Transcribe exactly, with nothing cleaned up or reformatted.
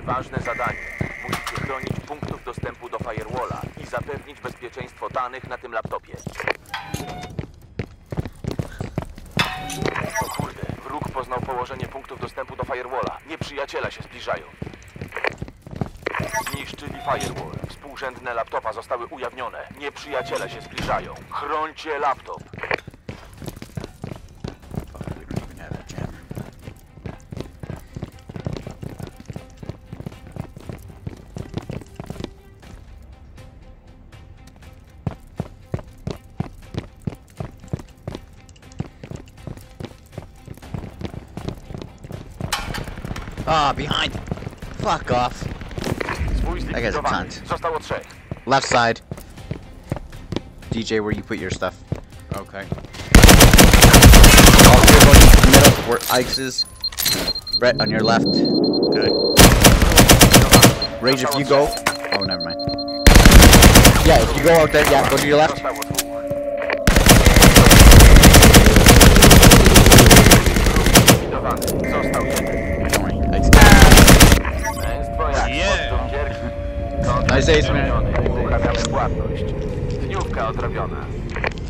ważne zadanie. Musicie chronić punktów dostępu do firewalla i zapewnić bezpieczeństwo danych na tym laptopie. O kurde, wróg poznał położenie punktów dostępu do firewalla. Nieprzyjaciele się zbliżają. Zniszczyli firewall. Współrzędne laptopa zostały ujawnione. Nieprzyjaciele się zbliżają. Chrońcie laptop. Ah, behind! Fuck off. That guy's a cunt. Zostało trzech. Left side. D J, where you put your stuff. Okay. All three going to the middle, where Ike's is. Brett, on your left. Okay. Rage, if you go... Oh, never mind. Yeah, if you go out there, yeah, go to your left. Zostało dwóch. Został jeden. Don't worry, Ike's Męstwo jak Yeah. pod cukierki. Nice ace, man. Uruchamiamy płatność. Dniówka odrobiona.